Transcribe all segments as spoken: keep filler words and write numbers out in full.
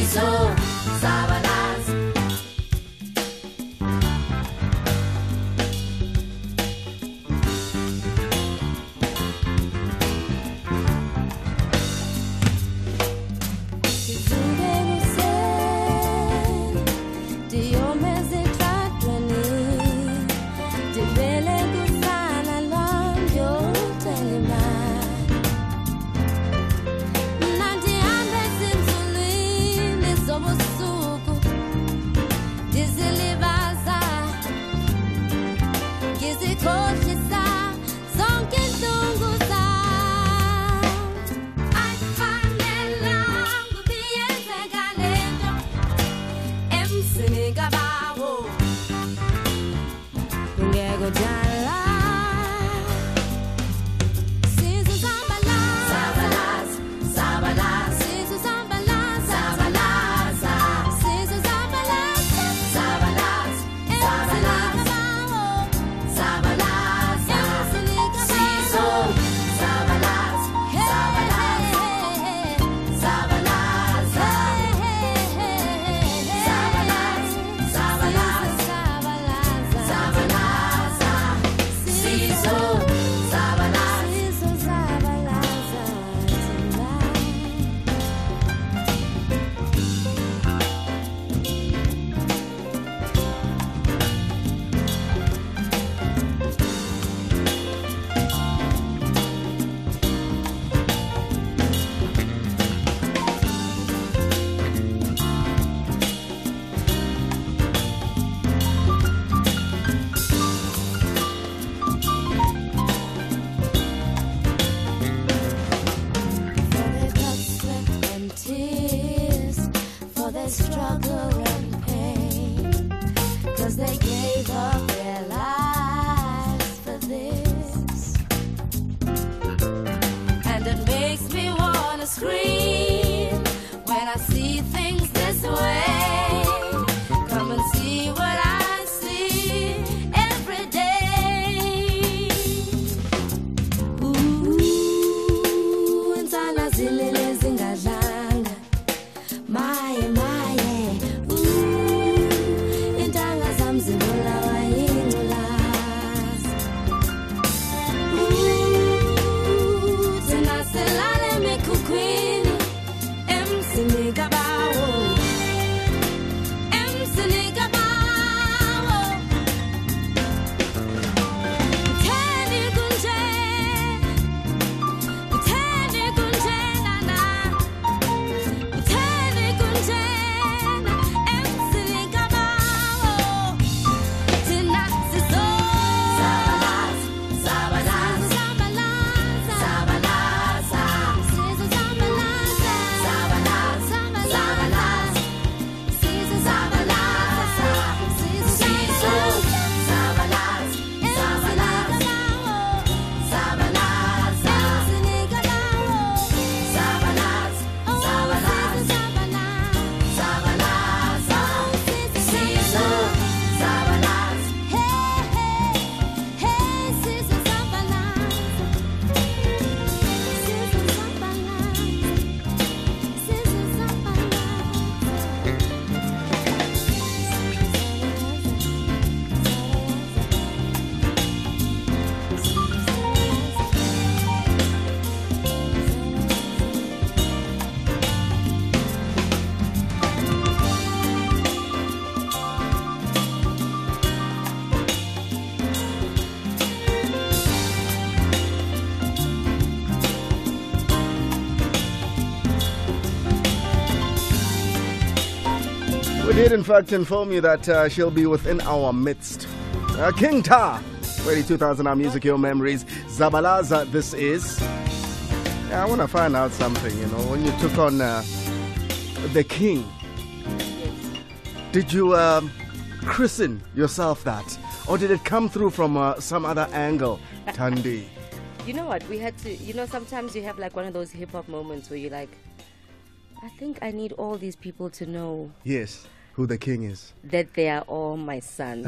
Sizo Zabalaza. We did, in fact, inform you that uh, she'll be within our midst. Uh, King Ta, ready two thousand hour music, your memories. Zabalaza, this is. Yeah, I want to find out something, you know, when you took on uh, the king, did you um, christen yourself that? Or did it come through from uh, some other angle, Thandi? You know what, we had to, you know, sometimes you have like one of those hip-hop moments where you're like, I think I need all these people to know. Yes, who the king is. That they are all my sons.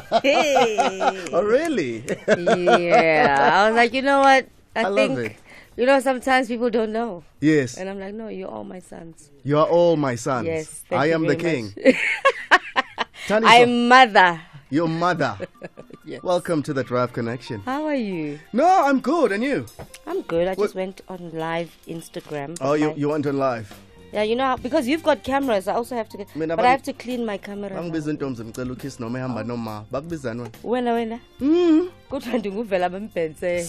Hey. Oh, really? Yeah. I was like, you know what? I, I think love it. You know, sometimes people don't know. Yes. And I'm like, no, you're all my sons. You are all my sons. Yes. Thank I you am the very king. much. Tani, I'm mother. your mother. Yes. Welcome to the Drive Connection. How are you? No, I'm good. And you? I'm good. I What- just went on live Instagram. Oh, but you, my- you went on live. Yeah, you know, how, because you've got cameras, I also have to get, Mina but bang- I have to clean my camera. now. Bangibiza intombi ngicela ukiss noma ehamba noma. Bakubizani wena? Wena wena. Mm. Kodwa ndinguvela bembhense.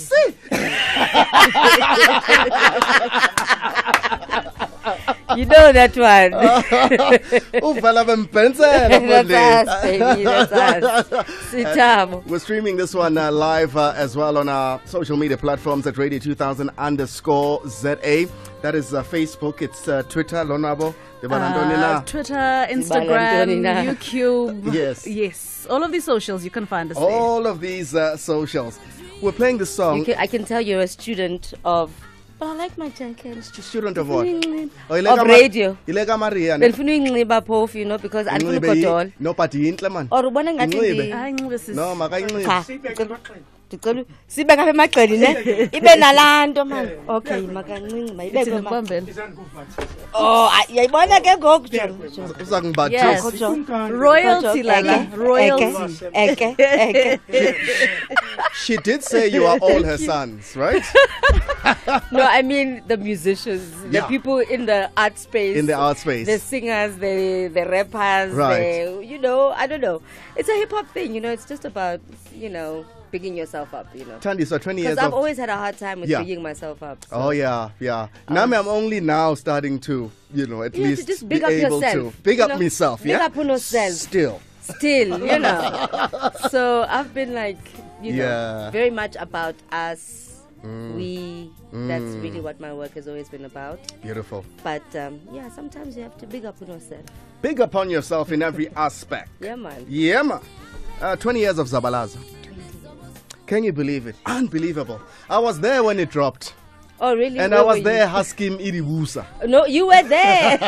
You know that one. Uvala bembhensela That's us, baby. That's us. Sitamo. We're streaming this one uh, live uh, as well on our social media platforms at Radio two thousand underscore Z A. That is uh, Facebook, it's uh, Twitter, Lonabo. Uh, Twitter, Instagram, Ntoni na. YouTube. Yes. Yes. All of these socials, you can find us there. All of these uh, socials. We're playing this You song. can, I can tell you're a student of, but I like my jacket. Student of what? Of Oh, Ileka Ma- radio. Ileka Maria. ne? Benifuna uyinxiba phofu, you know, because andifuna Inxibe yi- ukothola. No, but yinhle man. Or ubona ngathi Inxibe. ndi- I know this is. No, cha makayinxibe. ndicela ndicela sibe ngapha emagxeni ne ibe nalaa nto man. Okay, makancinci It's mayibekwe in ma. Mbambela. Oh, ay- yayibona ke ngoku jonga, jonga. Uza kungibathisa. Yes. Jonga. Royalty, Eke, Lala. Royalty. Eke, eke, eke. She did say you are all her sons, right? No, I mean the musicians, the Yeah. people in the art space. In the art space. The singers, the the rappers, Right. the, you know, I don't know. It's a hip hop thing, you know, it's just about, you know, bigging yourself up, you know. Tandy, so twenty years Because I've of... always had a hard time with Yeah. bigging myself up. so- Oh yeah, yeah. Nami, I'm only now starting to, you know, at You have to least just be big up able yourself, to big you up know, myself. big Yeah, up on yourself. Still, Still, you know. So I've been like, you know, Yeah. very much about us. We, that's really what my work has always been about. beautiful. But um, yeah, sometimes you have to big up on yourself. Big up on yourself in every aspect. Yeah, man. Yeah, man. Uh, twenty years of Zabalaza. Can you believe it? Unbelievable. I was there when it dropped, Oh, really? and Where I was were there husking Iribusa. You? No, you were there.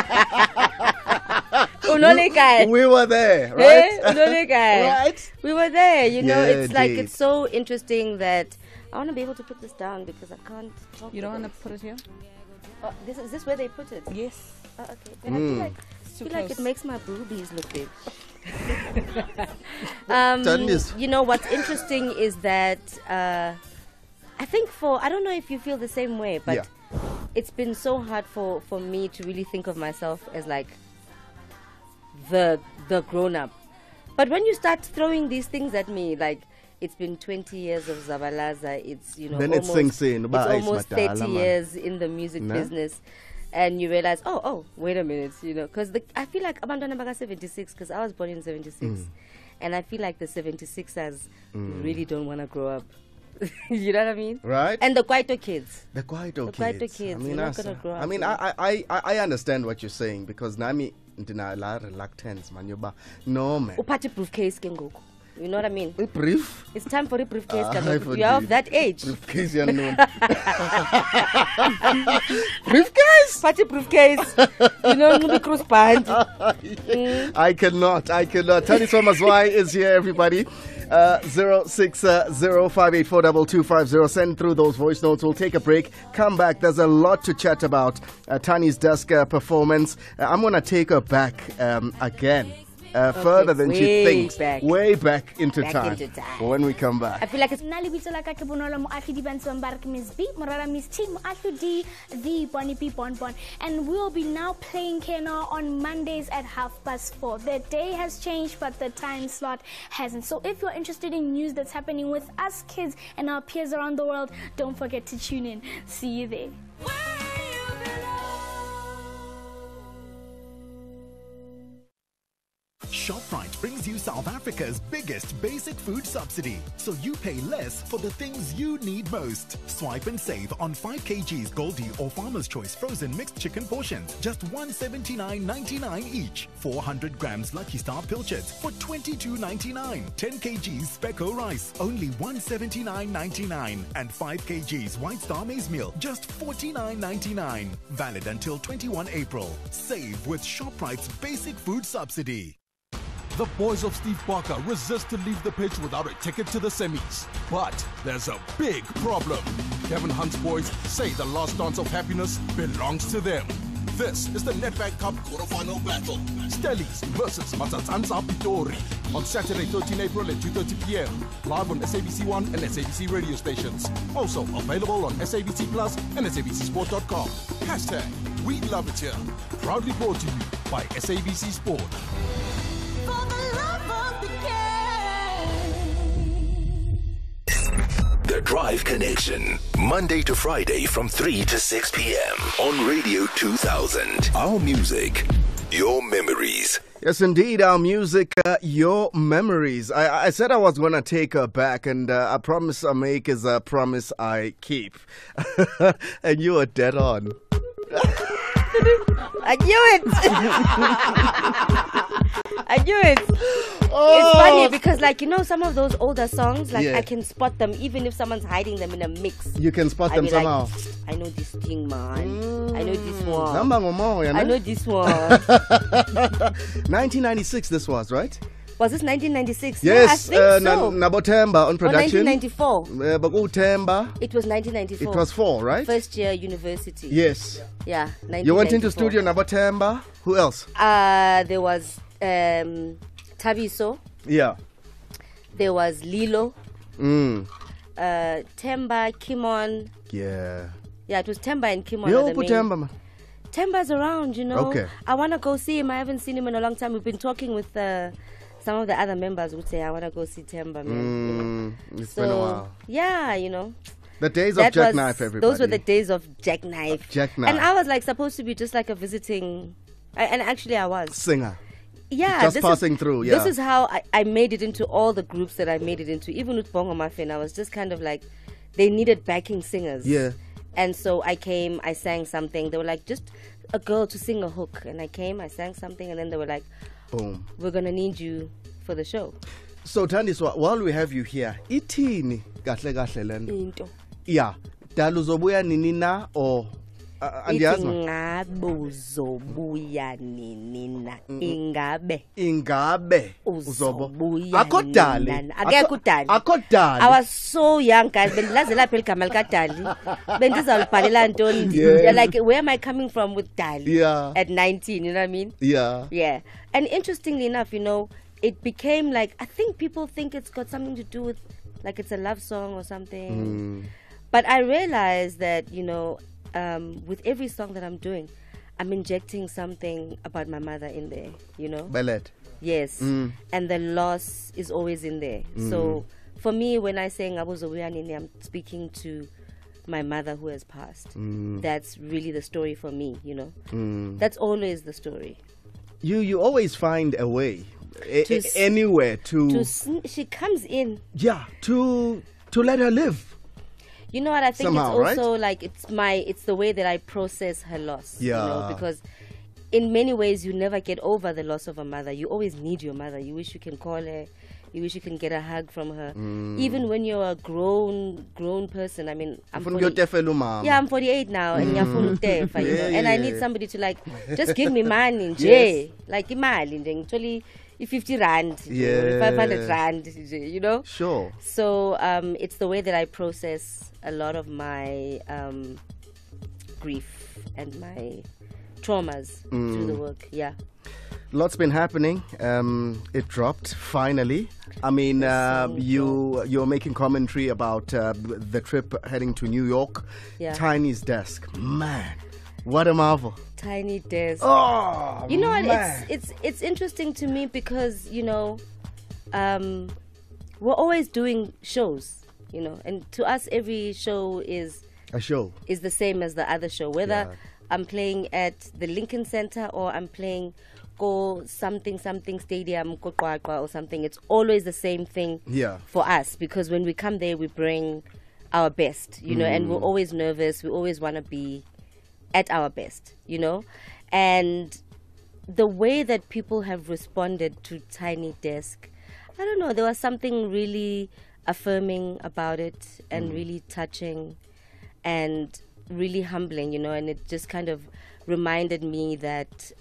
Unoleka. We were there, Eh? right? Unoleka. Right. We were there. You know, Yeah, it's like indeed. it's so interesting that I want to be able to put this down because I can't. Talk You don't with want to it. put it here? Oh, this is this where they put it? Yes. Oh, okay. Then I feel like too feel like it close. makes my boobies look big. um, Tandis. you know what's interesting is that uh, I think for I don't know if you feel the same way, but Yeah. it's been so hard for for me to really think of myself as like the the grown up. But when you start throwing these things at me, like it's been twenty years of Zabalaza, it's you know Then it almost, sinks in. it's Ba, it's almost madala, thirty man. years in the music Ne? business. And you realize, oh, oh, wait a minute, you know, because I feel like Abandona Baga seventy-six, because I was born in seventy-six, and I feel like the seventy-sixers really don't want to grow up. You know what I mean? Right. And the Kwaito kids. The Kwaito The kids. Kwaito I kids, mean, they're not us- gonna grow I up, mean, you know. I, I, I, I understand what you're saying because Nami ndina la reluctance man yoba no man. Upati briefcase kengoku. You know what I mean? A brief. It's time for a briefcase. Ah, Kaloku. for You are of the- that age. Briefcase ya known. Briefcase. Party briefcase. You know, the cruise band. I cannot. I cannot. Tani Swamazwai is here, everybody. Uh, zero six zero five eight four two two five zero. Send through those voice notes. We'll take a break. Come back. There's a lot to chat about. Uh, Tani's desk uh, performance. Uh, I'm gonna take her back um, again. Uh, further than she way thinks. back. Way back into Back time. into time. When we come back. I feel like it's Nna lebitso la ka ke Bonolo Moahlodi di Bantsho Mbarek Miss B, Morara Miss T, Moahlodi the Bonnie B Bon Bon. And we'll be now playing Keno on Mondays at half past four. The day has changed, but the time slot hasn't. So if you're interested in news that's happening with us kids and our peers around the world, don't forget to tune in. See you there. ShopRite brings you South Africa's biggest basic food subsidy, so you pay less for the things you need most. Swipe and save on five kilograms Goldie or Farmer's Choice frozen mixed chicken portions, just one seventy-nine ninety-nine each. four hundred grams Lucky Star pilchards for twenty-two ninety-nine. ten kilograms Specco rice, only one seventy-nine ninety-nine. And five kilograms White Star maize meal, just forty-nine ninety-nine. Valid until twenty-first April. Save with ShopRite's basic food subsidy. The boys of Steve Barker resist to leave the pitch without a ticket to the semis. But there's a big problem. Kevin Hunt's boys say the last dance of happiness belongs to them. This is the Nedbank Cup quarterfinal battle. Stellies versus Matsatsanza Pitori on Saturday, thirteenth April at two thirty p m Live on S A B C one and S A B C radio stations. Also available on S A B C Plus and S A B C Sport dot com. Hashtag We Love It Here. Proudly brought to you by S A B C Sport. For the love of the game. The Drive Connection, Monday to Friday from three to six p m on Radio two thousand. Our music, your memories. Yes, indeed, our music, uh, your memories. I, I said I was going to take her back, and uh, a promise I make is a promise I keep. And you are dead on. I knew it. I knew it. Oh. It's funny because, like, you know, some of those older songs, like, Yeah. I can spot them even if someone's hiding them in a mix. You can spot I them be somehow. Like, I know this thing, man. I know this one. Namba ngomoya, I ne? know this one. nineteen ninety-six this was, right? Was this nineteen ninety-six? Yes, no, I uh, think so. Na- Nabotemba on Or production. nineteen ninety-four. Uh, Bagu Temba. It was nineteen ninety-four. It was four, right? First year university. Yes. Yeah, nineteen ninety-four. You went into studio Nabotemba. Who else? Uh, there was um, Tabiso. Yeah. There was Lilo. Mm. Uh, Temba, Kimon. Yeah. Yeah, it was Temba and Kimon. Yo, are the put main- Temba, man. Temba's around, you know. Okay. I want to go see him. I haven't seen him in a long time. We've been talking with uh, some of the other members who say, I want to go see Temba, man. you know. Mm, it's So, been a while. yeah, you know. The days of That was- Jackknife, everybody. Those were the days of Jackknife. Jackknife. And I was like supposed to be just like a visiting, I, and actually I was. Singer. Yeah, Just this passing is, through, This yeah. is how I, I made it into all the groups that I made it into. Even with Bongo Muffin, I was just kind of like, they needed backing singers. Yeah. And so I came, I sang something. They were like, just a girl to sing a hook. And I came, I sang something, and then they were like, Boom. we're going to need you for the show. So, Tandiswa, while we have you here, itini kahle kahle lento. Into. Yeah. Dalu zobuya nini na or uh, andiyazi ma? Ingabe uzobuya nini na? Ingabe Ingabe uzobo. uzobuya Akho dali. nini na? Akekho udali. Akho dali. I was so young, guys. Bendilazela phela igama likadali. Bendizalibhalela ntoni? Yeah. They're like, where am I coming from with Dali? Yeah. At nineteen, you know what I mean? Yeah. Yeah. And interestingly enough, you know, it became like, I think people think it's got something to do with, like, it's a love song or something. But I realized that, you know, um, with every song that I'm doing, I'm injecting something about my mother in there, you know? Ballet. Yes. Mm. And the loss is always in there. So for me, when I say Ngabuzo Buyanini, I'm speaking to my mother who has passed. That's really the story for me, you know? That's always the story. You you always find a way, a, To a- s- anywhere to, To sn- she comes in. yeah to to let her live. You know what? I think Somehow, it's right? also like it's my it's the way that I process her loss. You know, Yeah. because in many ways you never get over the loss of a mother. You always need your mother. You wish you can call her. You wish you can get a hug from her. Even when you're a grown grown person. I mean, I'm Ufuna forty, ukuyotefela umama. yeah, I'm forty-eight now, and ngiyafuna ukutefa, you know, Yeah, and I yeah. need somebody to like just give me money, nje, Yes. like imali, nje, ngithole fifty rand, five hundred Yeah. rand, nje, you know. Sure. So um, it's the way that I process a lot of my um, grief and my traumas through the work. Yeah. Lots been happening. Um, it dropped finally. I mean, uh, song you you're making commentary about uh, the trip heading to New York. Yeah. Tiny's desk, man, what a marvel! Tiny Desk. Oh, You know what? man. It's it's it's interesting to me because you know, um, we're always doing shows. You know, and to us, every show is a show. is the same as the other show. Whether Yeah. I'm playing at the Lincoln Center or I'm playing go something something stadium go Qwaqwa or something, it's always the same thing Yeah. for us because when we come there we bring our best, you know, and we're always nervous. We always want to be at our best, you know, and the way that people have responded to Tiny Desk, I don't know, there was something really affirming about it and really touching and really humbling, you know, and it just kind of reminded me that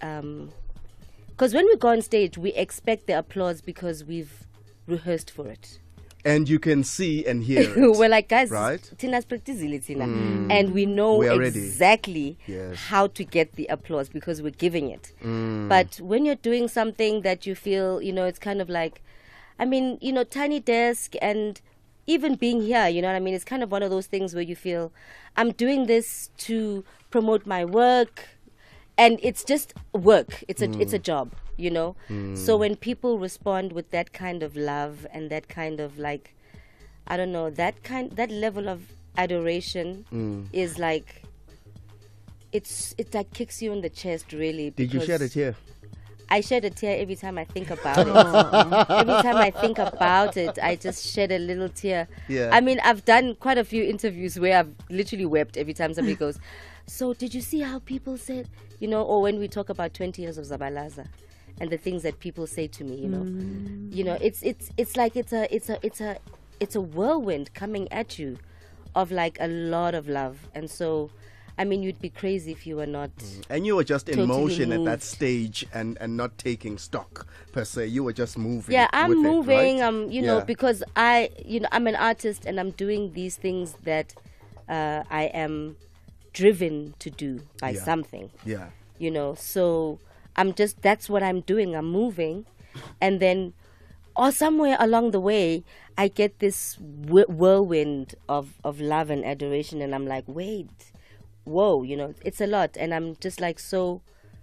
because when we go on stage we expect the applause because we've rehearsed for it, and you can see and hear it. We're like, guys, right? Tina's practicing Tina, and we know We are exactly Yes. how to get the applause because we're giving it. Mm. But when you're doing something that you feel, you know, it's kind of like, I mean, you know, Tiny Desk and even being here, you know what I mean? It's kind of one of those things where you feel, I'm doing this to promote my work, and it's just work. It's a Mm. it's a job, you know. So when people respond with that kind of love and that kind of like, I don't know, that kind that level of adoration Mm. is like, it's it like kicks you in the chest, really. Did you because shed a tear? I shed a tear every time I think about it. Every time I think about it, I just shed a little tear. Yeah. I mean, I've done quite a few interviews where I've literally wept every time somebody goes, so did you see how people said, you know, or when we talk about twenty years of Zabalaza and the things that people say to me, you know, you know, it's, it's, it's like it's a, it's a, it's a, it's a whirlwind coming at you of like a lot of love. And so, I mean, you'd be crazy if you were not. And you were just in Totally motion at that moved. stage and, and not taking stock per se. You were just moving. Yeah, I'm with it, moving. right? Um, you know, Yeah. because I, you know, I'm an artist and I'm doing these things that uh, I am driven to do by Yeah. something. Yeah. You know, so I'm just that's what I'm doing. I'm moving, and then, or somewhere along the way, I get this wh- whirlwind of of love and adoration, and I'm like, wait, whoa, you know, it's a lot, and I'm just like so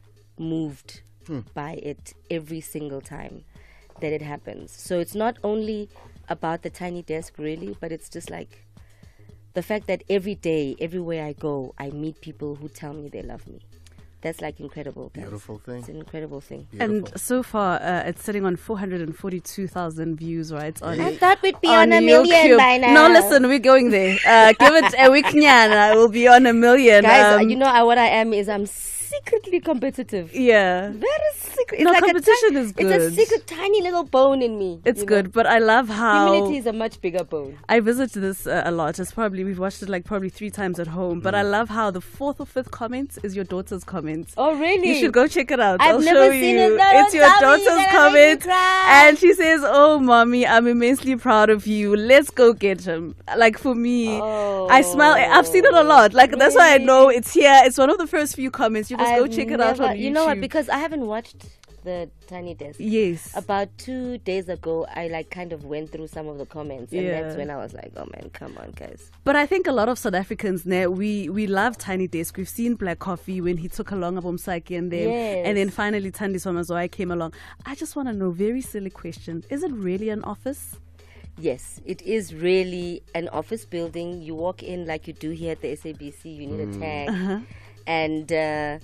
moved by it every single time that it happens. So it's not only about the Tiny Desk, really, but it's just like the fact that every day, everywhere I go, I meet people who tell me they love me. That's like incredible. guys. Beautiful thing. It's an incredible thing. And so far, uh, it's sitting on four hundred forty-two thousand views, right? On, I thought we'd be on, a YouTube. million by now. No, listen, we're going there. Uh, give it a week, nyana, we'll be on a million. Guys, Um, you know uh, what I am is I'm secretly competitive. yeah. Very secret. It's No, like competition a ti- is It's a good. secret, tiny little bone in me. It's you good, know? but I love how Humility is a much bigger bone. I visit this uh, a lot. It's probably we've watched it like probably three times at home. But I love how the fourth or fifth comment is your daughter's comment. Oh, really? You should go check it out. I've I'll never show seen you. it. No, It's don't your tell me, you're daughter's gonna make me comment, cry. and she says, "Oh, mommy, I'm immensely proud of you. Let's go get him." Like for me, I smile. I've seen it a lot. Like that's why I know it's here. It's one of the first few comments. You just go I've check it out never- on YouTube. You know what? Because I haven't watched the Tiny Desk. Yes. About two days ago, I like kind of went through some of the comments, and Yeah. that's when I was like, "Oh man, come on, guys." But I think a lot of South Africans, ne, we we love Tiny Desk. We've seen Black Coffee when he took along Abomsaki and then Yes. and then finally Tandi Swamazwai came along. I just want to know, very silly question: is it really an office? Yes, it is really an office building. You walk in like you do here at the S A B C. You need a tag, Uh-huh. and uh,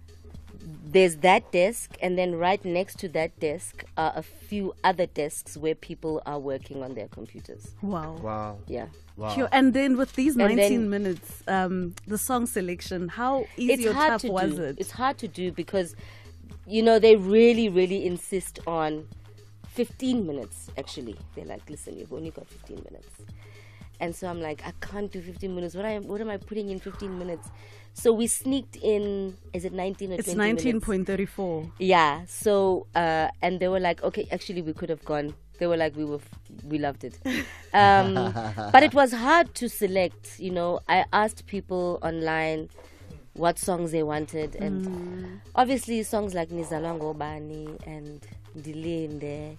there's that desk, and then right next to that desk are a few other desks where people are working on their computers. Wow. Wow. Yeah. Wow. Sure. And then with these And nineteen then- minutes, um, the song selection, how easy It's or hard tough to was do. it? It's hard to do because, you know, they really, really insist on fifteen minutes, actually. They're like, listen, you've only got fifteen minutes. And so I'm like, I can't do fifteen minutes. What, I, what am I putting in fifteen minutes? So we sneaked in, is it nineteen or It's twenty nineteen minutes? point three four. Yeah. So, uh, and they were like, okay, actually, we could have gone. They were like, we were, f- we loved it. Um, but it was hard to select. You know, I asked people online what songs they wanted, and obviously songs like Nizalwango Bani and Dilinde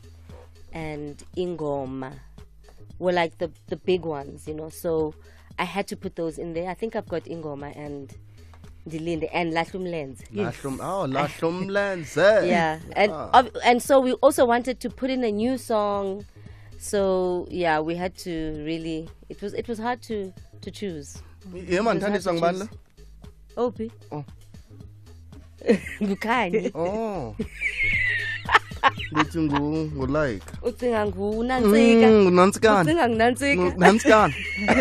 and Ingoma were like the the big ones. You know, so I had to put those in there. I think I've got Ingoma and Dilinde and Lahlum Lens. Lahlum, oh, Lahlum Lens. eh? Yeah, and Ah. ob- and so we also wanted to put in a new song. So yeah, we had to really. It was it was hard to to choose. Yeah, man, It was hard Tandi to song choose. band. Opie. Oh. Bukhani. Oh. Lithi ngu ngulike. Ucinga ngunantsika. Mm, Nansikan. Ucinga ngunantsika. Nansikan.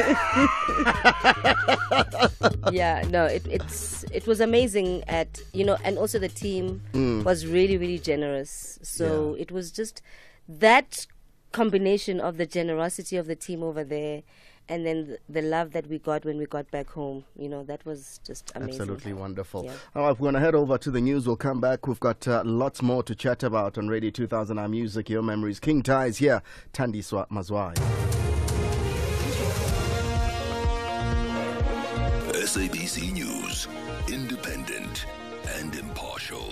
Yeah, no, it it's it was amazing at, you know, and also the team Mm. was really really generous. So it was just that combination of the generosity of the team over there and then the, the love that we got when we got back home, you know, that was just amazing. Absolutely wonderful. Yeah. All right, we're going to head over to the news. We'll come back. We've got uh, lots more to chat about on Radio two thousand, our music, your memories. King Tah is here. Thandiswa Mazwai. S A B C News, independent and impartial.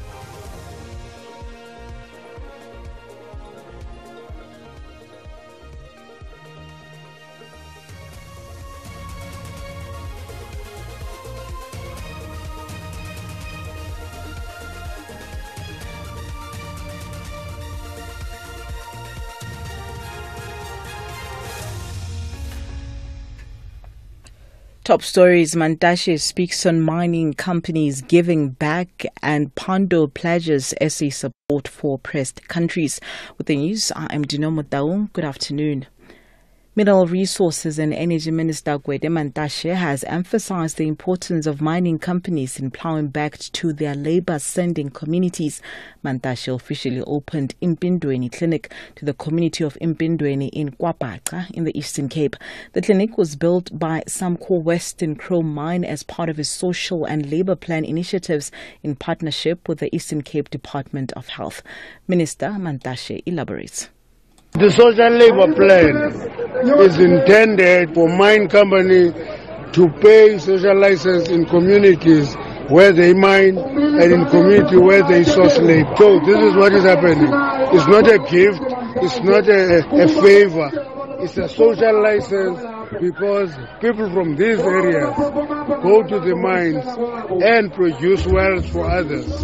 Top stories. Mantashe speaks on mining companies giving back, and Pandor pledges S A support for oppressed countries. With the news, I am Dino Motaung. Good afternoon. Mineral Resources and Energy Minister Gwede Mantashe has emphasized the importance of mining companies in plowing back to their labor-sending communities. Mantashe officially opened Impindweni Clinic to the community of Impindweni in KwaBhaca in the Eastern Cape. The clinic was built by Samco Western Chrome Mine as part of his social and labor plan initiatives in partnership with the Eastern Cape Department of Health. Minister Mantashe elaborates. The social labor plan is intended for mine company to pay social license in communities where they mine and in community where they source labor. So this is what is happening. It's not a gift, it's not a, a favor, it's a social license because people from these areas go to the mines and produce wealth for others.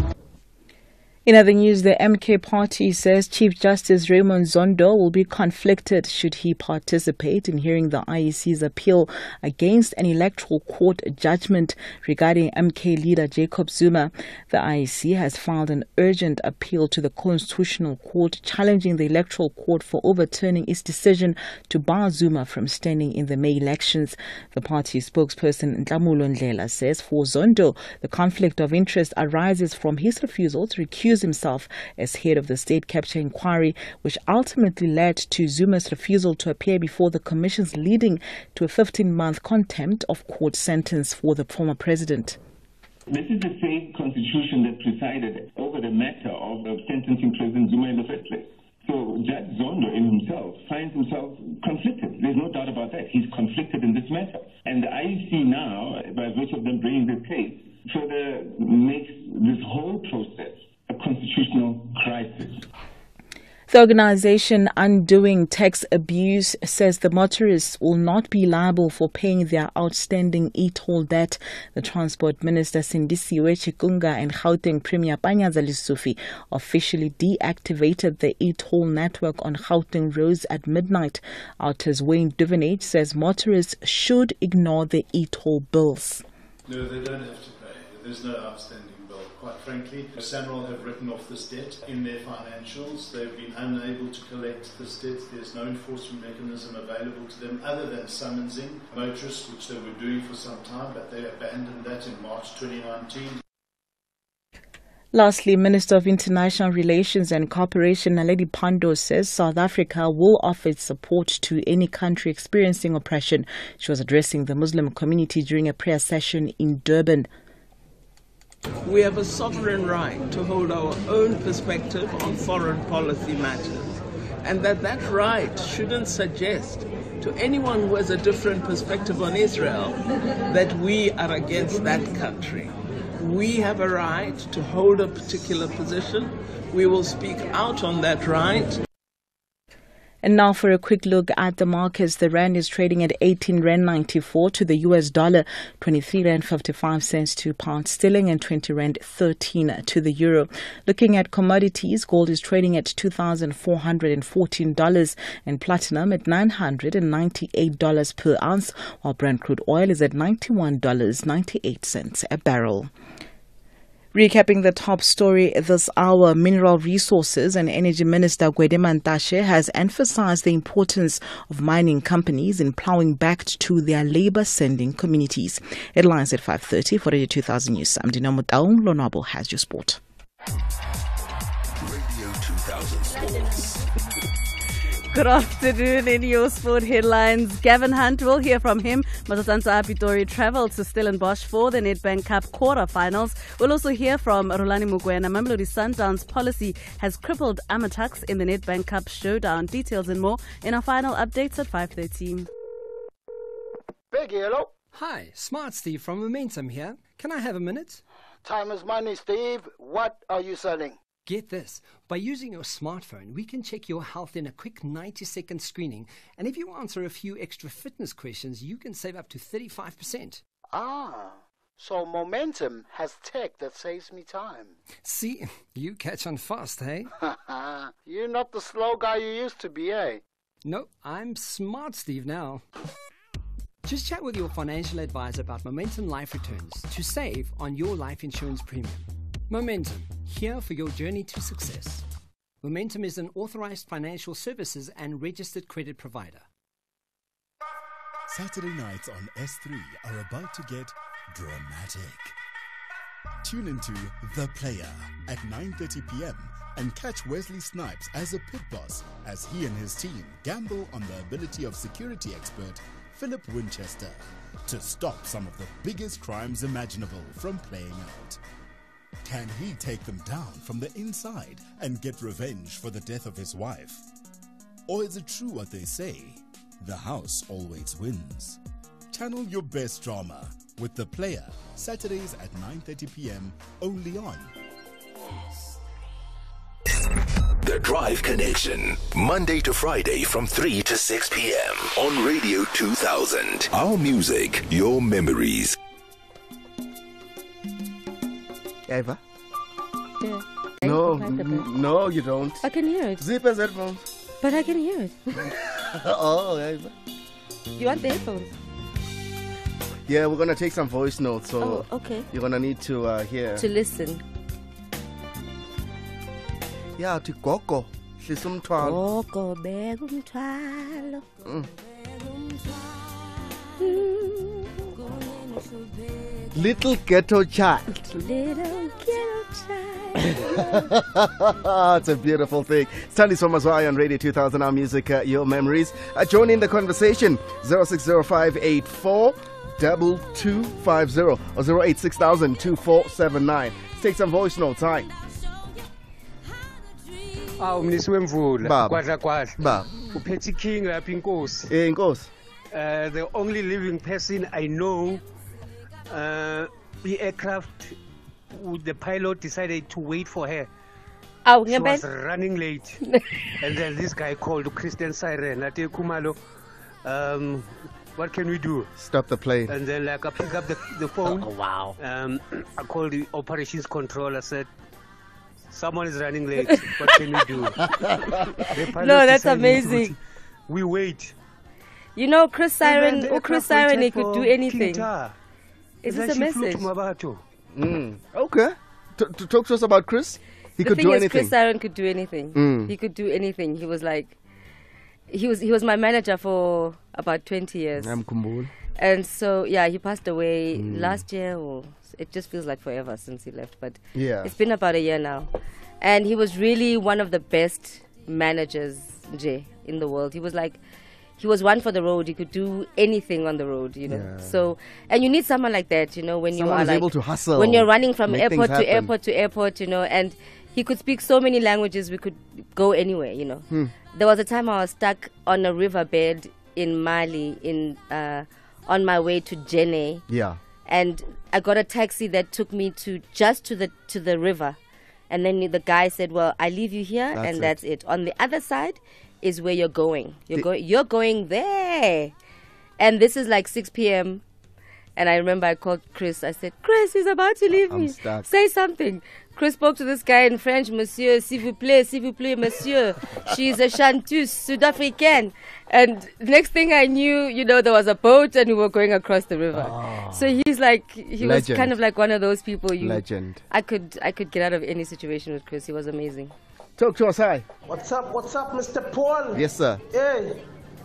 In other news, the M K party says Chief Justice Raymond Zondo will be conflicted should he participate in hearing the I E C's appeal against an electoral court judgment regarding M K leader Jacob Zuma. The I E C has filed an urgent appeal to the Constitutional Court challenging the electoral court for overturning its decision to bar Zuma from standing in the May elections. The party spokesperson Ntlamulo Ndlela says for Zondo, the conflict of interest arises from his refusal to recuse himself as head of the state capture inquiry, which ultimately led to Zuma's refusal to appear before the commissions, leading to a fifteen-month contempt of court sentence for the former president. This is the same constitution that presided over the matter of, of sentencing President Zuma in the first place. So Judge Zondo in himself finds himself conflicted. There's no doubt about that. He's conflicted in this matter. And the I E C now, by virtue of them bringing this case, further makes this whole process a constitutional crisis. The organization Undoing Tax Abuse says the motorists will not be liable for paying their outstanding e-toll debt. The Transport Minister Sindisiwe Chikunga and Gauteng Premier Panyaza Lesufi officially deactivated the e-toll network on Gauteng roads at midnight. Outers Wayne Duvenage says motorists should ignore the e-toll bills. No, they don't have to pay. There's no outstanding. Quite frankly, SANRAL have written off this debt in their financials. They've been unable to collect this debt. There's no enforcement mechanism available to them other than summonsing motorists, which they were doing for some time, but they abandoned that in March twenty nineteen. Lastly, Minister of International Relations and Cooperation Naledi Pandor says South Africa will offer its support to any country experiencing oppression. She was addressing the Muslim community during a prayer session in Durban. We have a sovereign right to hold our own perspective on foreign policy matters, and that that right shouldn't suggest to anyone who has a different perspective on Israel that we are against that country. We have a right to hold a particular position. We will speak out on that right. And now for a quick look at the markets. The rand is trading at eighteen rand ninety-four to the U S dollar, twenty-three rand fifty-five cents to pound sterling, and twenty rand thirteen to the euro. Looking at commodities, gold is trading at two thousand four hundred fourteen dollars and platinum at nine hundred ninety-eight dollars per ounce, while Brent crude oil is at ninety-one dollars and ninety-eight cents a barrel. Recapping the top story this hour, Mineral Resources and Energy Minister Gwede Mantashe has emphasized the importance of mining companies in plowing back to their labor-sending communities. Headlines at five thirty for Radio two thousand News. I'm Dino Motaung. Lonabo has your sport. Radio two thousand Sports. Good afternoon. In your sport headlines, Gavin Hunt, will hear from him. Mazatansa Apitori travelled to Stellenbosch for the Nedbank Cup quarter-finals. We'll also hear from Rulani Mukwena. Mamelodi Sundowns policy has crippled Amatax in the Nedbank Cup showdown. Details and more in our final updates at five thirty. Big hello. Hi, Smart Steve from Momentum here. Can I have a minute? Time is money, Steve. What are you selling? Get this. By using your smartphone, we can check your health in a quick ninety second screening. And if you answer a few extra fitness questions, you can save up to thirty-five percent. Ah, so Momentum has tech that saves me time. See, you catch on fast, hey? You're not the slow guy you used to be, eh? No, I'm Smart Steve now. Just chat with your financial advisor about Momentum Life Returns to save on your life insurance premium. Momentum, here for your journey to success. Momentum is an authorized financial services and registered credit provider. Saturday nights on S three are about to get dramatic. Tune into The Player at nine thirty p.m. and catch Wesley Snipes as a pit boss as he and his team gamble on the ability of security expert Philip Winchester to stop some of the biggest crimes imaginable from playing out. Can he take them down from the inside and get revenge for the death of his wife? Or is it true what they say? The house always wins. Channel your best drama with The Player, Saturdays at nine thirty p.m. only on The Drive Connection, Monday to Friday from three to six p.m. on Radio two thousand. Our music, your memories. Eva? Yeah. No, n- no, you don't. I can hear it. Zip his headphones. But I can hear it. Oh, Eva. You want the headphones? Yeah, we're going to take some voice notes, so Oh, okay. you're going to need to uh, hear. To listen. Yeah, to Gogo. Sisumthwalo. Gogo beka umthwalo. Mm. Little ghetto child. Little ghetto child. It's a beautiful thing. Stanley Somazwai on Radio two thousand, our music, uh, your memories. Uh, join in the conversation. zero six zero five eight four two two five zero or zero eight six thousand two four seven nine. Let's take some voice notes. Hi. Awu mnisi wemvula Baba. kwadla kwadla Baba. uphethe ikinga lapha inkosi Eh inkosi. Uh, the only living person I know, uh, the aircraft, the pilot decided to wait for her. Oh, she was running late. And then this guy called Christian Siren. I tell Kumalo, um, what can we do? Stop the plane. And then like I pick up the, the phone. Oh, wow. Um, I called the operations control. I said, someone is running late. What can we do? The pilot No, that's decided amazing. to- We wait. You know, Chris Siren, And then oh, the Chris aircraft Siren, he waited could do for anything. King Tar. Is And this a then she flew message? to Mabato. Mm. Okay. T- to talk to us about Chris. He the could thing do is, anything. Chris Siren could do anything. Mm. He could do anything. He was like, he was he was my manager for about twenty years. I'm Kumbul. And so, yeah, he passed away Mm. last year. Or it just feels like forever since he left. But Yeah. it's been about a year now. And he was really one of the best managers, Jay, in the world. He was like, he was one for the road. He could do anything on the road, you know. Yeah. So, and you need someone like that, you know, when Someone you are who's like, able to hustle, when you're running from make airport things to happen. airport to airport, you know. And he could speak so many languages. We could go anywhere, you know. Hmm. There was a time I was stuck on a riverbed in Mali, in uh, on my way to Jene, Yeah. and I got a taxi that took me to just to the to the river, and then the guy said, "Well, I leave you here, That's and it. that's it. On the other side is where you're going. You're The- going. You're going there." And this is like six p.m. And I remember I called Chris. I said, "Chris, he's about to leave I'm me. stuck." Say something." Chris spoke to this guy in French, Monsieur, s'il vous plaît, s'il vous plaît, Monsieur. She's a chanteuse, Sud-African. And next thing I knew, you know, there was a boat and we were going across the river. So he's like, he was Legend. kind of like one of those people you... Legend. I could, I could get out of any situation with Chris. He was amazing. Talk to us, hi. What's up, what's up, Mister Paul? Yes, sir. Hey,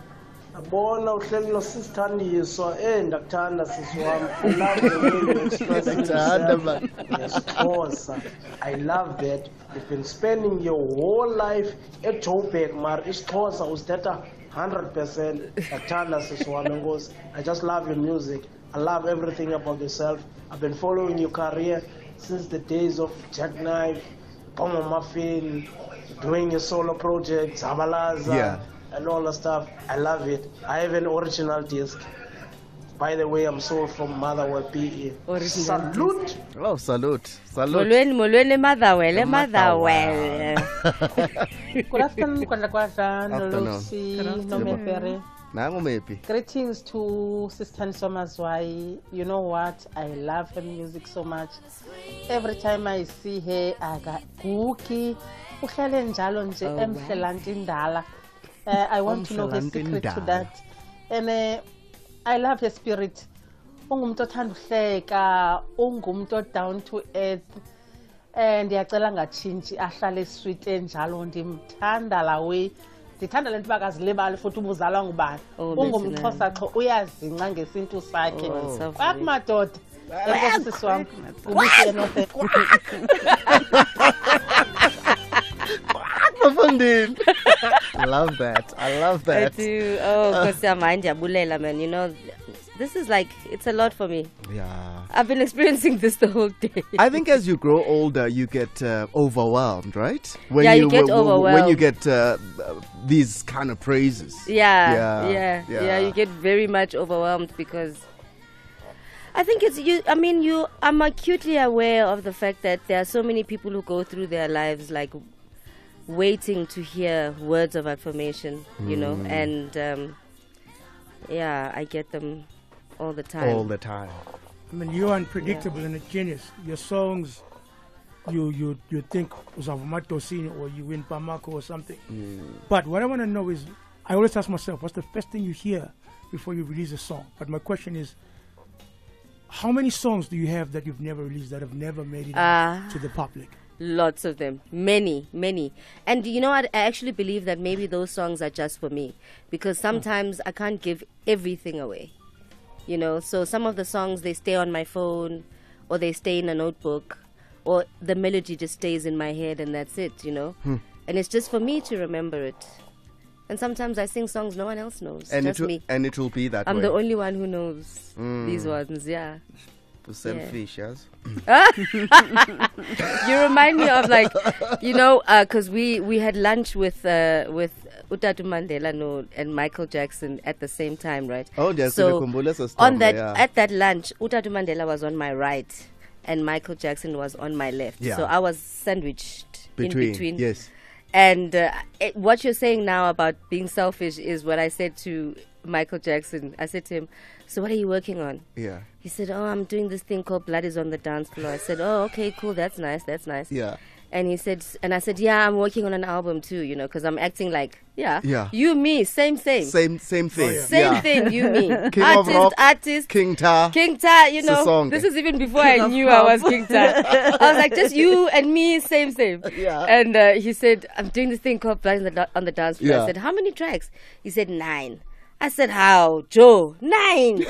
Abona uhleli nosisithandiso eh ndakuthanda sisi wami. I love the way you express yourself. Yes, I love that. You've been spending your whole life at Joburg, mar isiXhosa usithetha one hundred percent. Ndakuthanda sisi wami Nkosi. I just love your music. I love everything about yourself. I've been following your career since the days of Jackknife, Pomo Muffin, doing your solo project, Zabalaza. Yeah. And all the stuff. I love it. I have an original disc. By the way, I'm sold from Motherwell P E. Salute. Oh, salute. Salute. Molweni, molweni, Motherwell, Motherwell. Good afternoon, Kwandakwaza, Afternoon. Nolosi, Good Nomepere. Nangu mepi. Greetings to Sister Nsomazwai. You know what? I love her music so much. Every time I see her, I got Guki. Uhlele njalo nje Oh, emhle lanti ndala. Uh, I want to know the secret to that. And uh, I love her spirit. Ungumntu othanda uhleka, ungumntu down to earth. And ndiyacela ngatshintshi ahlale sweet enjalo ndimthanda la way. Ndithanda lento bakazilibali futhi ubuzalwa ngubani. UngumXhosa xho uyazingca ngesintu sakhe. Kwak madoda. Enkosi wami. Ubuhle nothe. I love that. I love I that. do. Oh, Bulela, man. You know, this is like, it's a lot for me. Yeah. I've been experiencing this the whole day. I think as you grow older, you get uh, overwhelmed, right? When Yeah, you get w- w- When you overwhelmed. get uh, uh, these kind of praises. Yeah, Yeah, yeah, yeah. yeah, You get very much overwhelmed because I think it's you. I mean, you. I'm acutely aware of the fact that there are so many people who go through their lives like waiting to hear words of affirmation, you know, Mm. and um, yeah, I get them all the time. All the time. I mean, you're unpredictable and a genius. Your songs, you you you think Uzavamatosini or you win Pamako or something. But what I want to know is, I always ask myself, what's the first thing you hear before you release a song? But my question is, how many songs do you have that you've never released, that have never made it Ah. to the public? Lots of them. Many, many. And you know what? I actually believe that maybe those songs are just for me. Because sometimes I can't give everything away. You know, so some of the songs, they stay on my phone or they stay in a notebook or the melody just stays in my head and that's it, you know. Hmm. And it's just for me to remember it. And sometimes I sing songs no one else knows. And just it will, me. and it will be that I'm way. the only one who knows Mm. these ones, yeah. Selfish, yes. You remind me of like, you know, because we, we had lunch with uh, with Utatu Mandela no, and Michael Jackson at the same time, right? Oh, yes, So Kulikhumbula so on strong, that yeah. at that lunch, Utatu Mandela was on my right, and Michael Jackson was on my left. Yeah. So I was sandwiched Between, in between. yes. And uh, it, what you're saying now about being selfish is what I said to Michael Jackson. I said to him, "So what are you working on?" Yeah. He said, "Oh, I'm doing this thing called Blood is on the Dance Floor." I said, "Oh, okay, cool. That's nice. That's nice." Yeah. And he said, and I said, "Yeah, I'm working on an album too, you know, because I'm acting like, yeah, Yeah. you, me, same, same, Same, same thing. same Yeah. thing, you, me, King artist, of rock, artist, King Ta, King Ta, you know, Sisonke. this is even before King I of knew I was pop. King Ta. I was like, just you and me, same, same. Yeah. And uh, he said, "I'm doing this thing called Blood on the, Da- on the Dance Floor." Yeah. I said, "How many tracks?" He said, nine. I said, "How, Joe? Nine?"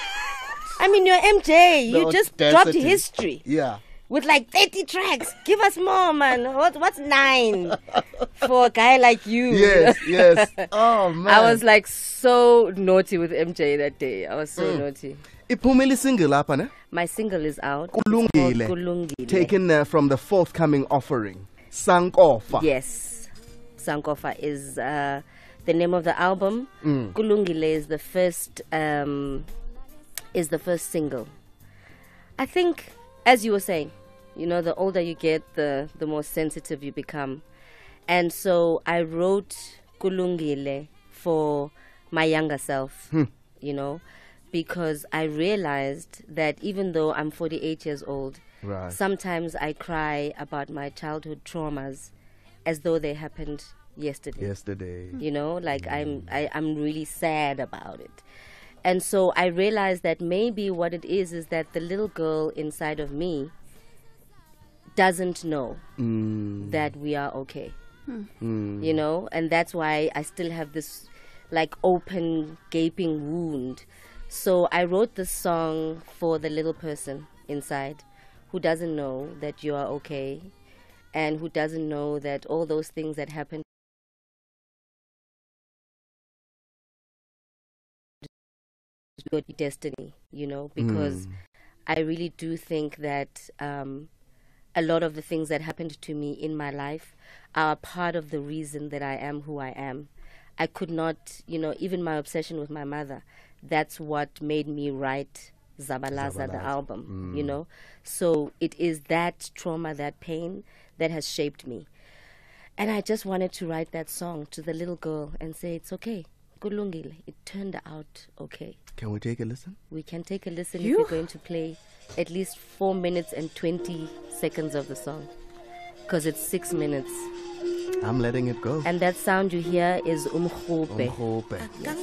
I mean, you're M J. The You just dropped audacity. history Yeah. with like thirty tracks. Give us more, man. What, what's nine for a guy like you? Yes, yes. Oh, man. I was like so naughty with M J that day. I was so Mm. naughty. Iphumile single apha ne? My single is out. It's called Kulungile. Kulungile. Taken uh, from the forthcoming offering. Sankofa. Yes. Sankofa is uh, the name of the album. Mm. Kulungile is the first um, is the first single. I think, as you were saying, you know, the older you get, the the more sensitive you become. And so I wrote Kulungile for my younger self, Hmm. you know, because I realized that even though I'm forty-eight years old, Right. sometimes I cry about my childhood traumas as though they happened yesterday. Yesterday. You know, like I'm I, I'm really sad about it. And so I realized that maybe what it is is that the little girl inside of me doesn't know Mm. that we are okay. Mm. You know, and that's why I still have this like open, gaping wound. So I wrote this song for the little person inside who doesn't know that you are okay and who doesn't know that all those things that happen your destiny, you know, because mm. I really do think that um, a lot of the things that happened to me in my life are part of the reason that I am who I am. I could not, you know, even my obsession with my mother, that's what made me write Zabalaza, Zabalaza. the album, mm. you know. So it is that trauma, that pain that has shaped me. And I just wanted to write that song to the little girl and say, it's okay. Kulungile. It turned out okay. Can we take a listen? We can take a listen You? if we're going to play at least four minutes and twenty seconds of the song. Because it's six minutes. I'm letting it go. And that sound you hear is umkhupe. Umkhupe.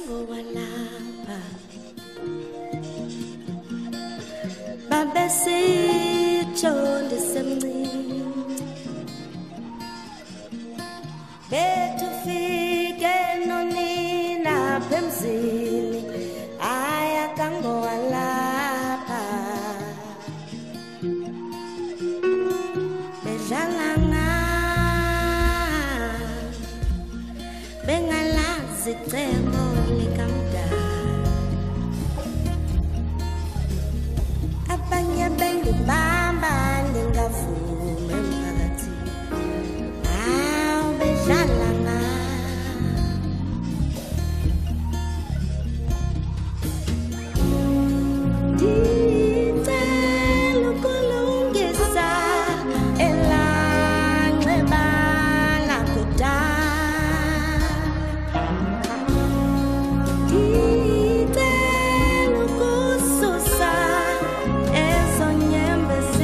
Betufike nonina pemzini ayakango walapha bedlalanga bengalazi cebo likamdala abanye bengibamba ndingavume emphakathini awu bedlalanga Ezo nyembe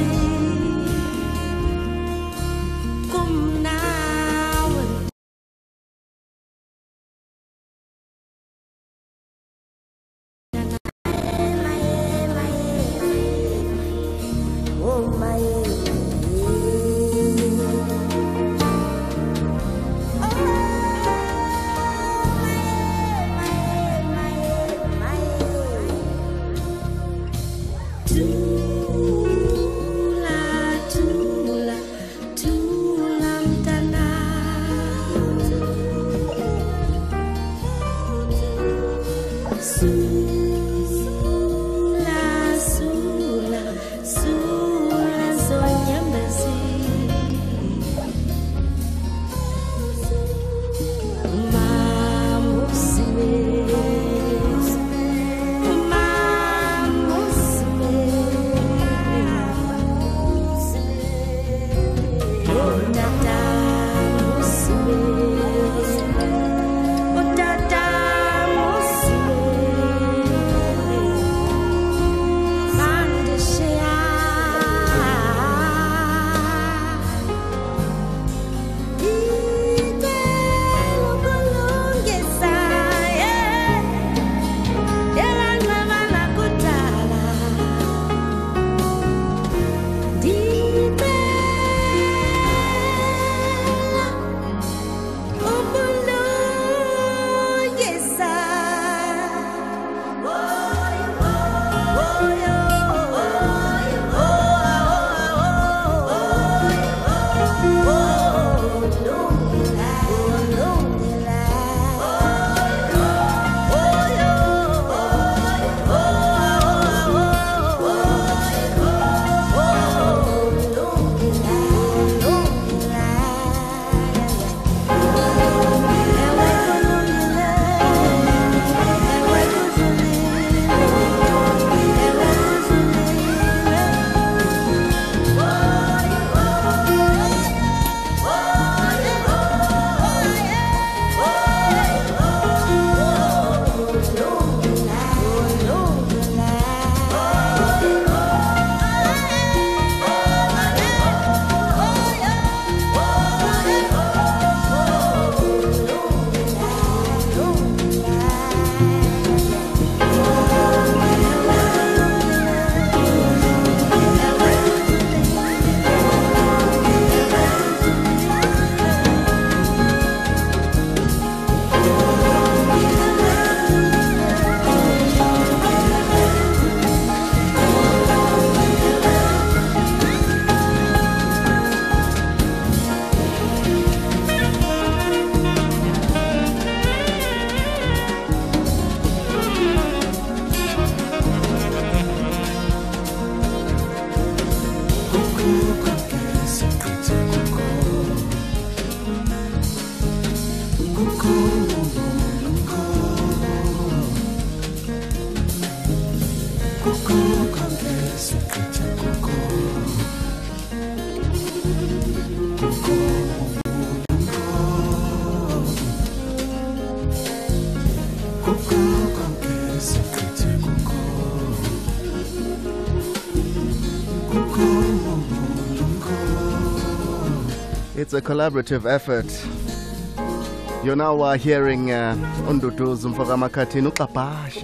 It's a collaborative effort. You're now uh, hearing uh, Unduduzu Mfokamakhathini uXabhashe.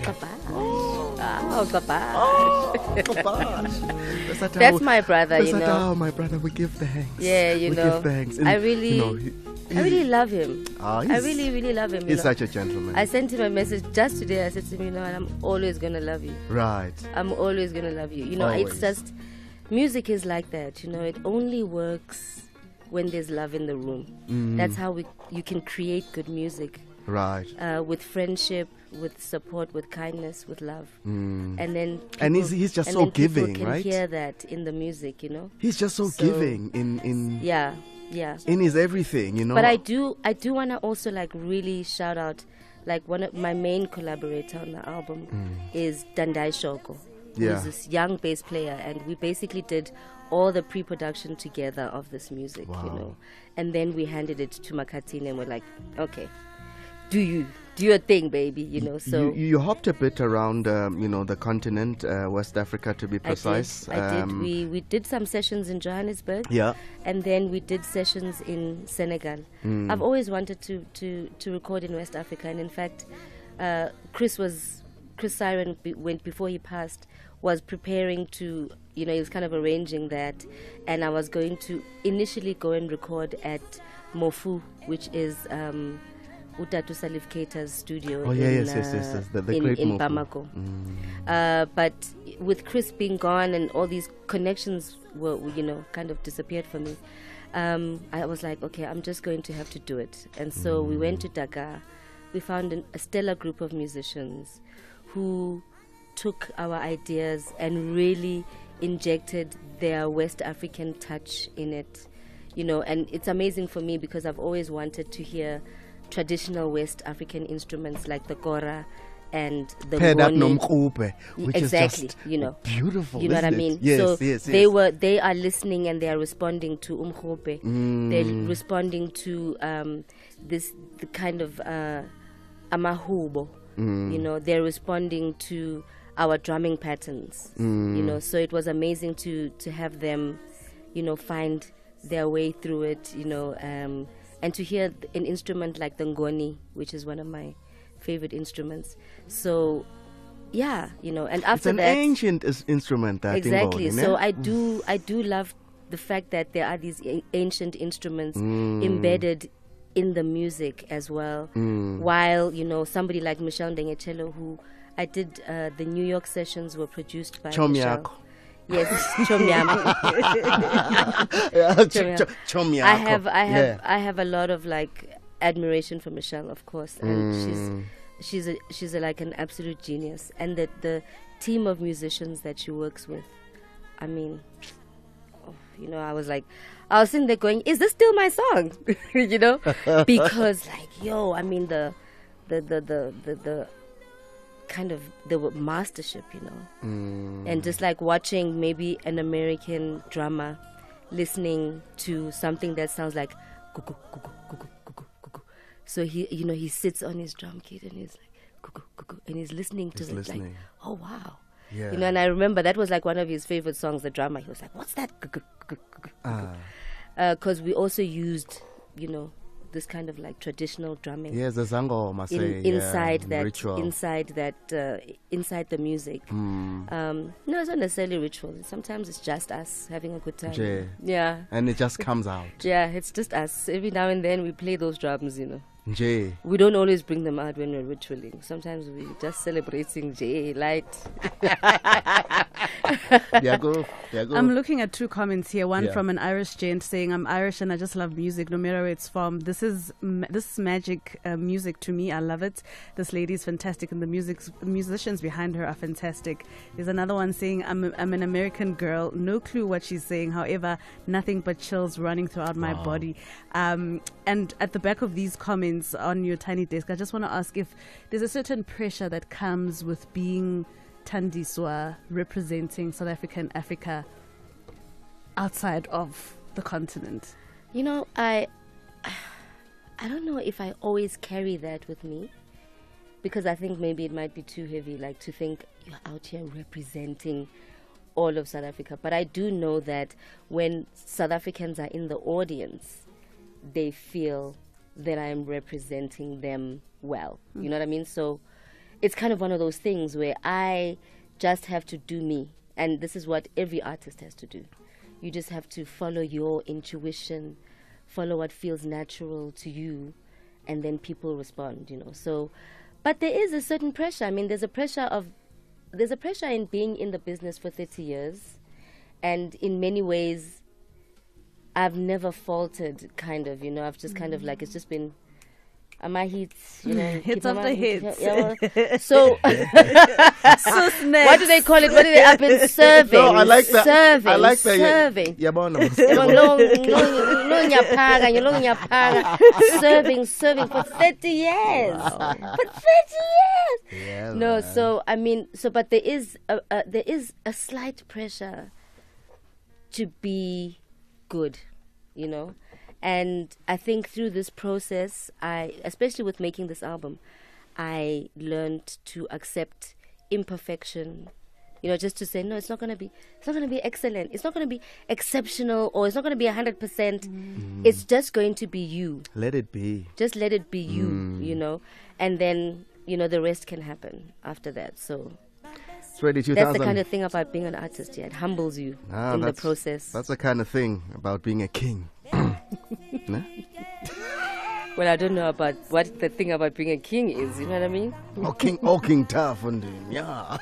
Oh, Xabhashe. That's my brother, you know. Oh, my brother, we give thanks. Yeah, you we know. give thanks. I really, you know, he, I really love him. Ah, I really, really love him. He's know. such a gentleman. I sent him a message just today. I said to him, you know, I'm always gonna love you. Right. I'm always gonna love you. You know, Always. it's just music is like that. You know, it only works when there's love in the room. Mm. That's how we you can create good music. Right. Uh, with friendship, with support, with kindness, with love, Mm. and then And people- he's- he's just and so then people giving, can right? Hear that in the music, you know. He's just so, giving in in Yeah, yeah. in his everything, you know. But I do, I do want to also like really shout out, like one of my main collaborator on the album Mm. is Dandai Shoko, Yeah. who's this young bass player, and we basically did all the pre-production together of this music, you Wow. know, and then we handed it to Makhathini, and we're like, okay, do you do your thing, baby, you know. So you, you hopped a bit around, um, you know, the continent, uh, West Africa to be precise. I did. I Um, did. We we did some sessions in Johannesburg. Yeah. And then we did sessions in Senegal. Mm. I've always wanted to, to, to record in West Africa, and in fact, uh, Chris was Chris Siren be, went before he passed was preparing to, you know, he was kind of arranging that, and I was going to initially go and record at Mofu, which is um, Utatu Salif Keita's studio. Oh, yeah, in, yes, yes, yes, uh, yes, the- the in, great in Mofu. Bamako. Mm. Uh, but with Chris being gone and all these connections were, you know, kind of disappeared for me, um, I was like, okay, I'm just going to have to do it. And so we went to Dakar. We found an, a stellar group of musicians who took our ideas and really injected their West African touch in it, you know. And it's amazing for me because I've always wanted to hear traditional West African instruments like the kora and the Paired up ngoni. nomkhupe, which Exactly, is just you know, beautiful. You know what I isn't it? mean? Yes, so yes, yes. they were, they are listening and they are responding to umkhupe. Mm. They're responding to um, this the kind of uh, amahubo. Mm. You know, they're responding to our drumming patterns. Mm. You know, so it was amazing to to have them, you know, find their way through it. You know, um, and to hear th- an instrument like the ngoni, which is one of my favorite instruments. So, yeah, you know, and after it's an that, ancient is- instrument. That exactly. Ngoni, So ne? I do, I do love the fact that there are these a- ancient instruments Mm. embedded in the music as well. Mm. While, you know, somebody like Michelle Ndengechelo, who I did uh, the New York sessions were produced by Michelle. Chomyako. Yes, Chomyako. Yeah, ch- Chomyako. ch- Chomyako. I have, I have, Yeah. I have a lot of like admiration for Michelle, of course, and Mm. she's she's a she's a, like an absolute genius, and that the team of musicians that she works with, I mean, oh, you know, I was like, I was sitting there going, is this still my song? You know, because like, yo, I mean the, the the the the, the kind of the mastership, you know, Mm. and just like watching maybe an American drummer listening to something that sounds like cuckoo, cuckoo, cuckoo, cuckoo, cuckoo. So he, you know, he sits on his drum kit and he's like cuckoo, cuckoo, and he's listening to He's it like, listening. oh wow, Yeah. you know. And I remember that was like one of his favorite songs. The drummer, he was like, what's that? Cuckoo, cuckoo, cuckoo, Ah. because we also used, you know, this kind of like traditional drumming. Yes, the Zangoma, in, say, inside yeah, that, ritual. inside that, uh, inside the music. Mm. Um, no, it's not necessarily ritual. Sometimes it's just us having a good time. Jay. Yeah. And it just comes out. Yeah, it's just us. Every now and then we play those drums, you know. Jay. We don't always bring them out when we're ritualing. Sometimes we're just celebrating Jay light. Yeah, go. Yeah, go. I'm looking at two comments here. One Yeah. from an Irish gent saying, "I'm Irish and I just love music, no matter where it's from. This is ma- this is magic uh, music to me. I love it. This lady is fantastic, and the music musicians behind her are fantastic." There's another one saying, "I'm a, I'm an American girl. No clue what she's saying. However, nothing but chills running throughout my Wow. body." Um, and at the back of these comments, points on your tiny desk. I just want to ask if there's a certain pressure that comes with being Thandiswa, representing South African Africa outside of the continent. You know, I I don't know if I always carry that with me, because I think maybe it might be too heavy, like to think you're out here representing all of South Africa. But I do know that when South Africans are in the audience, they feel that I'm representing them well. Mm. You know what I mean? So it's kind of one of those things where I just have to do me. And this is what every artist has to do. You just have to follow your intuition, follow what feels natural to you, and then people respond, you know. So, but there is a certain pressure. I mean, there's a pressure of, there's a pressure in being in the business for thirty years. And in many ways, I've never faltered, kind of, you know. I've just kind of like, it's just been, uh, my hits, you know. Hits after hits. Yeah, well, so, so what do they call it? What do they up in serving? No, I like that. Serving. I like that. Serving. Yeah, bon, serving, serving for thirty years. For thirty years. Yeah, no, man. so, I mean, so, but there is a, a, there is a slight pressure to be good, you know. And I think through this process, I, especially with making this album, I learned to accept imperfection. You know, just to say, no, it's not going to be, it's not going to be excellent. It's not going to be exceptional, or it's not going to be one hundred percent. Mm. It's just going to be you. Let it be. Just let it be you, Mm. you know. And then, you know, the rest can happen after that. So It's ready two that's thousand. the kind of thing about being an artist. Yeah, it humbles you Ah, in the that's- process. That's the kind of thing about being a king. Nah? Well, I don't know about what the thing about being a king is. You know what I mean? Oh, King, oh, King Tough, and yeah.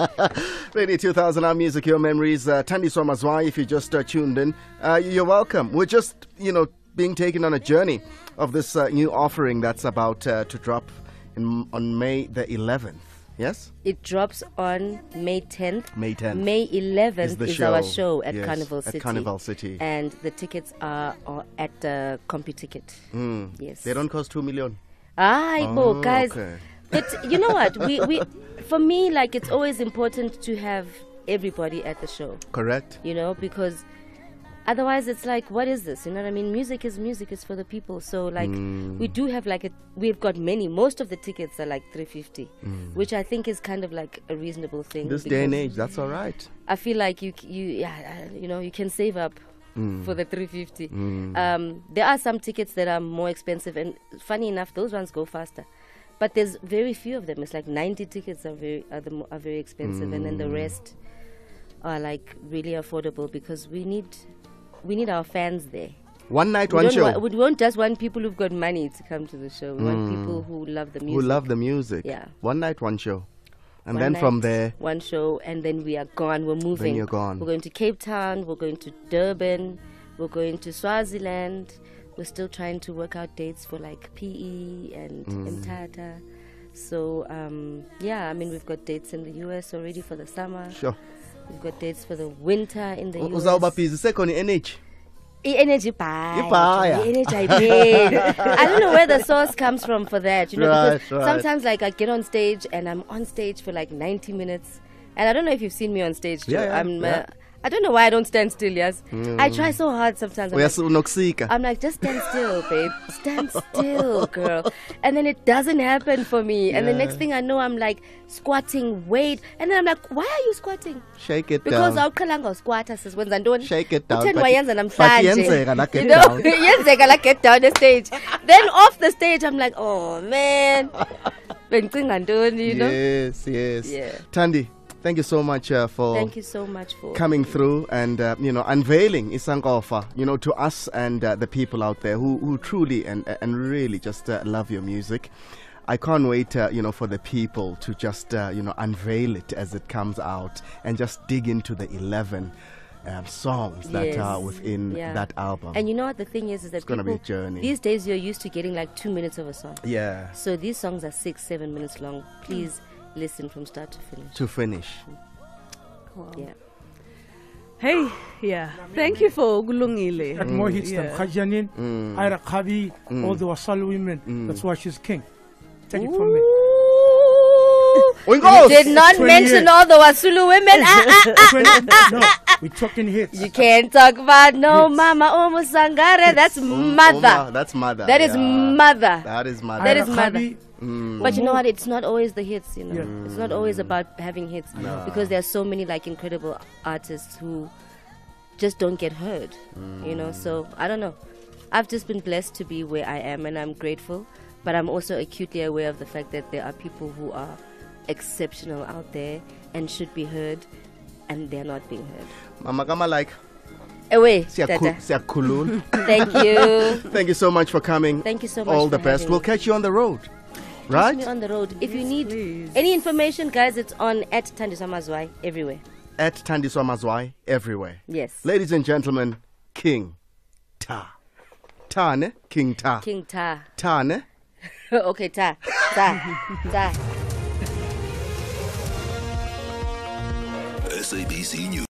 Radio two thousand, our music, your memories. Uh, Thandiswa Mazwai, if you just uh, tuned in, uh, you're welcome. We're just, you know, being taken on a journey of this uh, new offering that's about uh, to drop in, on May the eleventh. Yes? It drops on May tenth. May tenth. May eleventh Is the is our show. show at Yes, Carnival at City. Carnival City. And the tickets are, are at uh, CompuTicket. Mm. Yes. They don't cost two million. Ah, Oh, guys. okay. But you know what? We, we, for me, like, it's always important to have everybody at the show. Correct. You know, because otherwise it's like, what is this? You know what I mean? Music is music. It's for the people. So, like, Mm. we do have, like, a, we've got many. Most of the tickets are, like, three fifty, Mm. which I think is kind of, like, a reasonable thing. This day and because age, that's all right. I feel like you, c- you, yeah, uh, you know, you can save up Mm. for the three fifty. Mm. Um, there are some tickets that are more expensive, and funny enough, those ones go faster. But there's very few of them. It's like ninety tickets are very are, the, mo- are very expensive, and then the Mm. rest are like really affordable because we need we need our fans there. One night, we one don't show. wa- we don't just want people who've got money to come to the show. We want Mm. people who love the Who music. love the music. Yeah. One night, one show. And One then from night, there, one show, and then we are gone. We're moving. you're gone. We're going to Cape Town. We're going to Durban. We're going to Swaziland. We're still trying to work out dates for like P E and Mm. Mthatha. So um, yeah, I mean we've got dates in the U S already for the summer. Sure. We've got dates for the winter in the U S. uzawuba busy sekhona i-energy. I-energy bhaya. Ibhaya. I-energy ayipheli. I don't know where the source comes from for that, you know, Right, because right. sometimes like I get on stage and I'm on stage for like ninety minutes, and I don't know if you've seen me on stage. Joe. Yeah, yeah, I'm. yeah. Uh, I don't know why I don't stand still. Yes, Mm. I try so hard sometimes. I'm Uyas- like, unokusika. I'm like, just stand still, babe. Stand still, girl. And then it doesn't happen for me. And the Yeah. next thing I know, I'm like squatting, wait. And then I'm like, why are you squatting? Shake it Because down. awuqhelanga usquata siswenza ntoni? Shake it down. Utheni but- wayenza but namhlanje? yenzeka la get You know? down. Yenzeka la get down the stage. Then off the stage, I'm like, oh man. Bengicinga ntoni, you know? Yes, yes. Yeah. Thandi, thank you so much uh, for Thank you so much for coming through and uh, you know unveiling Isankofa, you know, to us and uh, the people out there who, who truly and and really just uh, love your music. I can't wait, uh, you know, for the people to just uh, you know unveil it as it comes out and just dig into the eleven um, songs that Yes. are within Yeah. that album. And you know what the thing is, is that It's gonna be people, a journey. these days you're used to getting like two minutes of a song. Yeah. So these songs are six, seven minutes long. Please listen from start to finish. To finish. Yeah. Hey, yeah. Thank you for Gulungile. Got more hits than Yeah. Khajanin, Mm. Ira Khabi, Mm. all the Wasal women. Mm. That's why she's king. Take it from me. We You did not twenty mention years. all the Wasulu women. Ah, ah, ah, twenty ah, ah, no, ah, ah. we're talking hits. You can't talk about no mama Omo Sangare. That's Um, mother. Oma, that's mother. That is yeah. mother. That is mother. That is mother. Mm. But you know what? It's not always the hits, you know. Yeah. It's not always about having hits. No. Because there are so many like incredible artists who just don't get heard. You know, so I don't know. I've just been blessed to be where I am and I'm grateful. But I'm also acutely aware of the fact that there are people who are exceptional out there and should be heard and they're not being heard. Mama Kama like Away. Siyaku- siyakhulula. Thank you. Thank you so much for coming. Thank you so much All the for best. having We'll me. catch you on the road. Catch Right? me on the road. If you need any information, guys, it's on at Thandiswa Mazwai everywhere. At Thandiswa Mazwai everywhere. Yes. Ladies and gentlemen, King Ta. Ta ne? King Ta. King Ta. Ta ne? Okay, Ta. Ta. Ta. S A B C News.